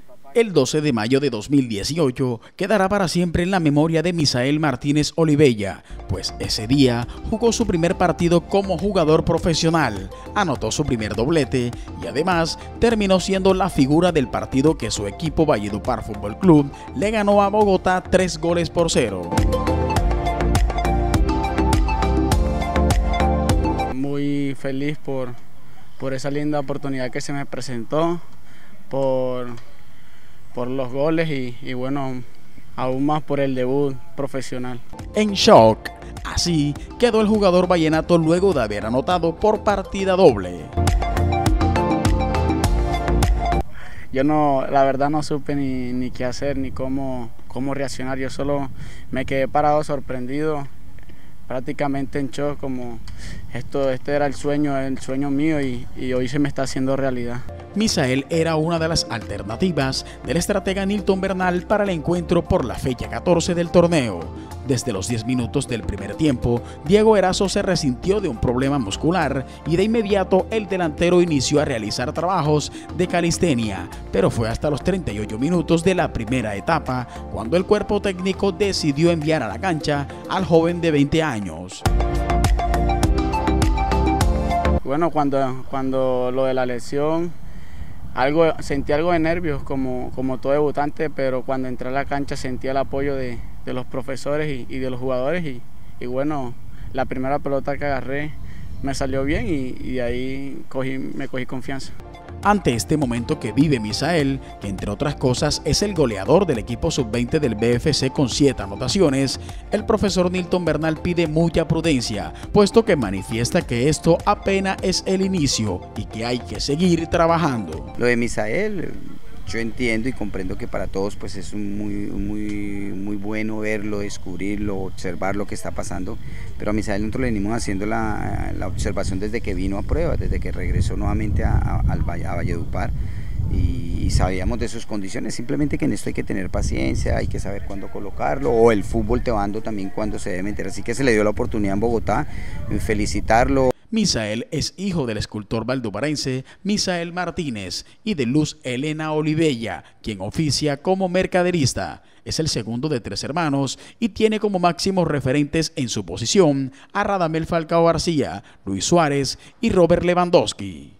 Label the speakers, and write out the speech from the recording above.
Speaker 1: El 12 de mayo de 2018 quedará para siempre en la memoria de Misael Martínez Olivella, pues ese día jugó su primer partido como jugador profesional, anotó su primer doblete y además terminó siendo la figura del partido que su equipo Valledupar Fútbol Club le ganó a Bogotá 3-0.
Speaker 2: Muy feliz por esa linda oportunidad que se me presentó, por los goles y bueno, aún más por el debut profesional.
Speaker 1: En shock, así quedó el jugador vallenato luego de haber anotado por partida doble.
Speaker 2: Yo la verdad no supe ni qué hacer ni cómo reaccionar, yo solo me quedé parado sorprendido, prácticamente en shock, como este era el sueño mío y hoy se me está haciendo realidad.
Speaker 1: Misael era una de las alternativas del estratega Nilton Bernal para el encuentro por la fecha 14 del torneo. Desde los 10 minutos del primer tiempo, Diego Erazo se resintió de un problema muscular y de inmediato el delantero inició a realizar trabajos de calistenia, pero fue hasta los 38 minutos de la primera etapa cuando el cuerpo técnico decidió enviar a la cancha al joven de 20 años.
Speaker 2: Bueno, cuando lo de la lesión, sentí algo de nervios como todo debutante, pero cuando entré a la cancha sentí el apoyo de los profesores y de los jugadores y bueno, la primera pelota que agarré me salió bien y de ahí me cogí confianza.
Speaker 1: Ante este momento que vive Misael, que entre otras cosas es el goleador del equipo sub-20 del BFC con 7 anotaciones, el profesor Nilton Bernal pide mucha prudencia, puesto que manifiesta que esto apenas es el inicio y que hay que seguir trabajando.
Speaker 3: Lo de Misael, yo entiendo y comprendo que para todos pues es muy bueno verlo, descubrirlo, observar lo que está pasando, pero a Misael nosotros le venimos haciendo la observación desde que vino a prueba, desde que regresó nuevamente a Valledupar y sabíamos de sus condiciones, simplemente que en esto hay que tener paciencia, hay que saber cuándo colocarlo, o el fútbol te va dando también cuándo se debe meter, así que se le dio la oportunidad en Bogotá, felicitarlo.
Speaker 1: Misael es hijo del escultor valduparense Misael Martínez y de Luz Elena Olivella, quien oficia como mercaderista. Es el segundo de 3 hermanos y tiene como máximos referentes en su posición a Radamel Falcao García, Luis Suárez y Robert Lewandowski.